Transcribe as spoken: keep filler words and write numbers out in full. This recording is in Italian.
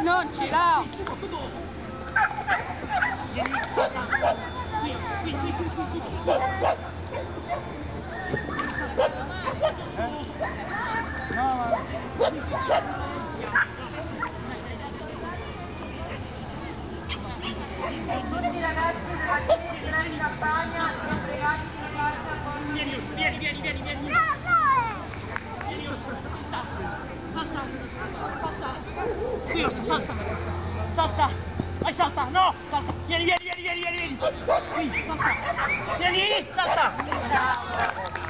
Non ce l'ho! Vieni, salta! Qui, qui, qui, qui, qui, qui! No, ma... Tutti i ragazzi della Chiesa in campagna sono pregati di recarsi al corpo. Vieni, Urso, vieni, vieni, vieni, vieni! Vieni, Urso! Salta! Salta! Qui, Urso, salta! Salta! Vai, salta! No! Salta! Vieni, vieni, vieni, vieni, vieni! Qui, salta! Vieni! Salta! Bravo!